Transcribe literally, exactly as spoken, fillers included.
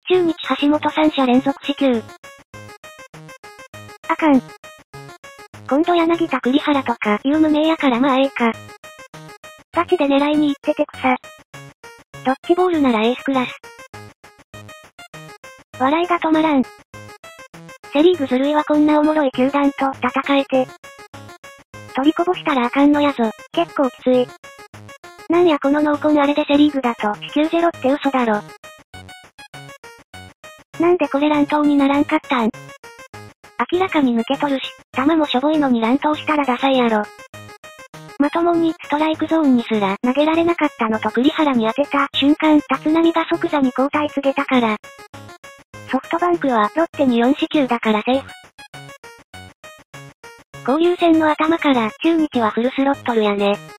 中日橋本さん者連続四球。あかん。今度柳田栗原とかいう無名やからまあええか。ガチで狙いに行ってて草。ドッジボールならエースクラス。笑いが止まらん。セリーグずるいはこんなおもろい球団と戦えて。取りこぼしたらあかんのやぞ。結構きつい。なんやこの濃紺あれでセリーグだと地球ゼロって嘘だろ。なんでこれ乱闘にならんかったん？明らかに抜け取るし、球もしょぼいのに乱闘したらダサいやろ。まともにストライクゾーンにすら投げられなかったのと栗原に当てた瞬間、立浪が即座に交代告げたから。ソフトバンクはロッテによん四球だからセーフ。交流戦の頭から中日はフルスロットルやね。